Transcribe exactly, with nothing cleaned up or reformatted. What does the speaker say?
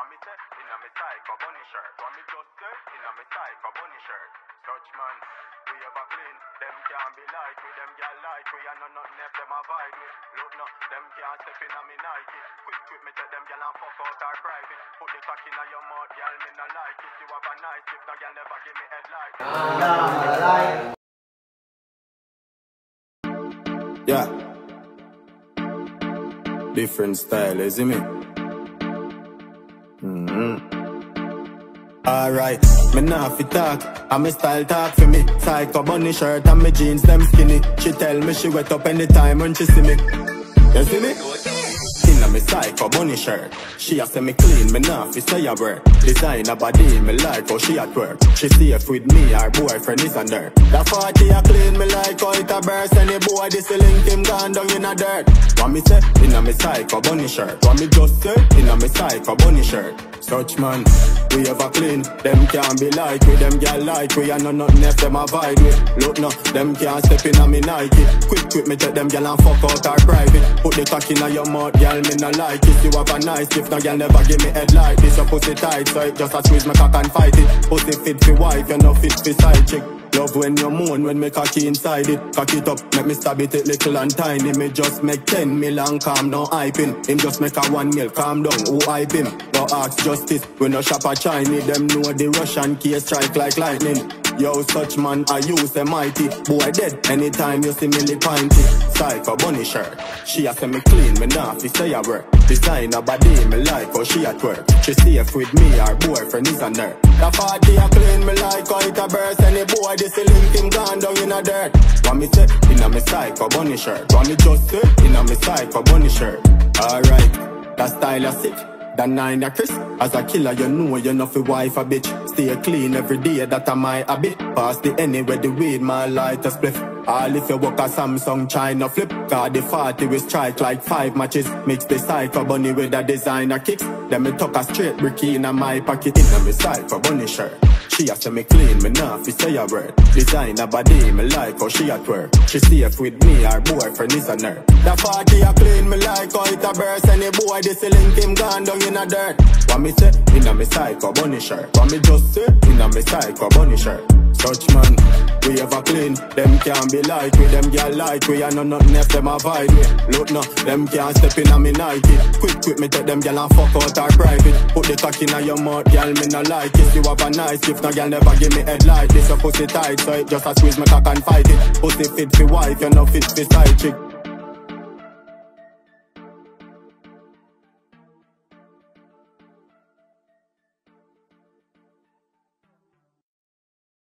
What me say? Inna me psycho bunny shirt. What me just say? Inna me psycho bunny shirt. Such man, we ever clean. Them can't be like we. Them girl like we. And no nothing left them avoid we. Look no, them can't step inna me Nike. Quick quick me take them girl and fuck out our private. Put the cock inna your mouth, girl me no like it. You have a nice gift, no girl never give me headlight. Yeah. Different style, isn't it? Mm-hmm. Alright, me nah fi talk, and me style talk for me. Psycho bunny shirt and me jeans them skinny. She tell me she wet up anytime when she see me. You see me? Inna me psycho bunny shirt. She a say me clean, me nah fi say a word. Design a body, me like how she at work. She safe with me, her boyfriend is a nerd. The forty a clean, me like how it a burst. Any boy this a link him gone down in a dirt. What me say? Inna me psycho bunny shirt. What me just say? Inna me psycho bunny shirt. Such man, we ever clean. Them can't be like we, them girl like we. And no nothing left them avoid we. Look no, them can't step in on me Nike. Quick quick me take them girl and fuck out our private. Put the cock inna your mouth, girl me no like it. You have a nice gift, no girl never give me head like this. Your pussy tight, so it just a squeeze my cock and fight it. Pussy fit for wife, you no fit for side chick. Love when you moan, when me cocky inside it. Cock it up, make me stab it, it little and tiny. Me just make ten mil and calm, no hyping. Him just make a one mil, calm down, who hype him? Go ask justice, we no shop a Chinese. Them know the Russian case strike like lightning. Yo, such man, I use them mighty. Boy dead, anytime you see me lip pinty. Psycho bunny shirt, she a say me clean, me nah fi say a word. Design a body, me like how she at work. She safe with me, her boyfriend is a nerd. The party a clean, me like how it a burst. Any boy this a link him gone down in a dirt. What me say? Inna me psycho bunny shirt. What me just say? Inna me psycho bunny shirt. Alright, that style a sick. That nine a Chris. As a killer, you know you know fi wife a bitch. Stay clean every day, that a my habit. Pass the anywhere the weed, my light a spliff. All if you walk a Samsung China flip. Cause the forty we strike like five matches. Mix the psycho bunny with a designer kicks. Then me tuck a straight bricky in my pocket. Inna me psycho bunny shirt. She a say me clean, me nah fi say a word. Design a body, me like how she at work. She safe with me, her boyfriend is a nerd. The party a clean, me like how it a burst. Any boy this a link him gone down in a dirt. What me say? Inna me psycho bunny shirt. What me just say? Inna me psycho bunny shirt. Such man, we ever clean. Them can't be like we, them girl like we. And no nothing left them avoid me. Look no, them can't step in on me Nike. Quick quick me take them girl and fuck out our private. Put the cock inna your mouth, girl me no like it. You have a nice gift, no girl never give me head like this. Your pussy tight, so it just a squeeze me cock and fight it. Pussy fit for wife, you no fit for side chick.